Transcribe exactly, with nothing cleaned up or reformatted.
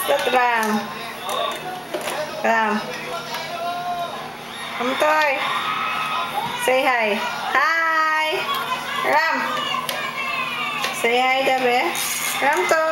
That Ram. Ram. Ram Toy. Say hi. Hi. Ram. Say hi, Dabe. Ram Toy.